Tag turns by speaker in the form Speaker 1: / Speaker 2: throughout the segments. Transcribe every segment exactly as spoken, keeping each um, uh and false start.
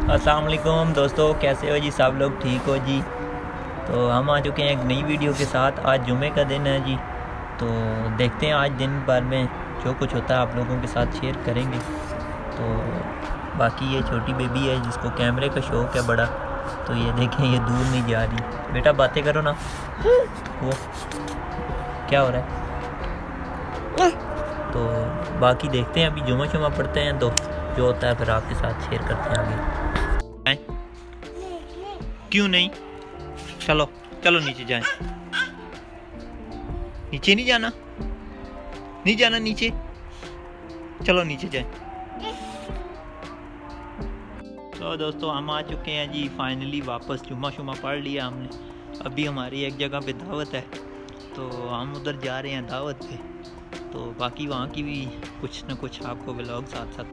Speaker 1: अस्सलाम वालेकुम दोस्तों, कैसे हो जी? सब लोग ठीक हो जी? तो हम आ चुके हैं एक नई वीडियो के साथ। आज जुमे का दिन है जी, तो देखते हैं आज दिन भर में जो कुछ होता है आप लोगों के साथ शेयर करेंगे। तो बाकी ये छोटी बेबी है जिसको कैमरे का शौक़ है बड़ा, तो ये देखें ये दूर नहीं जा रही। बेटा बातें करो ना। वो क्या हो रहा है? तो बाकी देखते हैं, अभी जुमा शुमा पढ़ते हैं तो जो होता है फिर आपके साथ शेयर करते हैं आगे। क्यों नहीं? चलो चलो नीचे जाएं। नीचे नहीं जाना, नहीं जाना नीचे, चलो नीचे जाएं। तो दोस्तों हम आ चुके हैं जी फाइनली वापस। जुम्मा शुमा पढ़ लिया हमने। अभी हमारी एक जगह पे दावत है तो हम उधर जा रहे हैं दावत पे। तो बाकी वहाँ की भी कुछ न कुछ आपको व्लॉग साथ साथ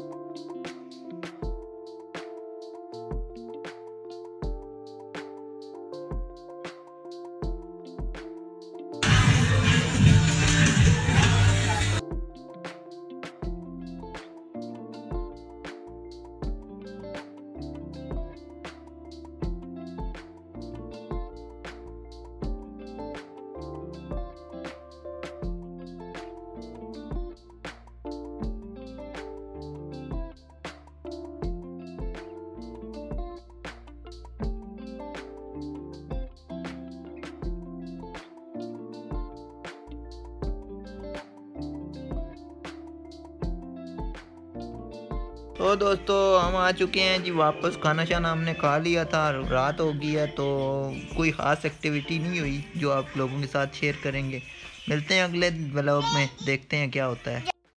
Speaker 1: तो दोस्तों हम आ चुके हैं जी वापस। खाना शाना हमने खा लिया था, रात हो गई है, तो कोई ख़ास एक्टिविटी नहीं हुई जो आप लोगों के साथ शेयर करेंगे। मिलते हैं अगले व्लॉग में, देखते हैं क्या होता है।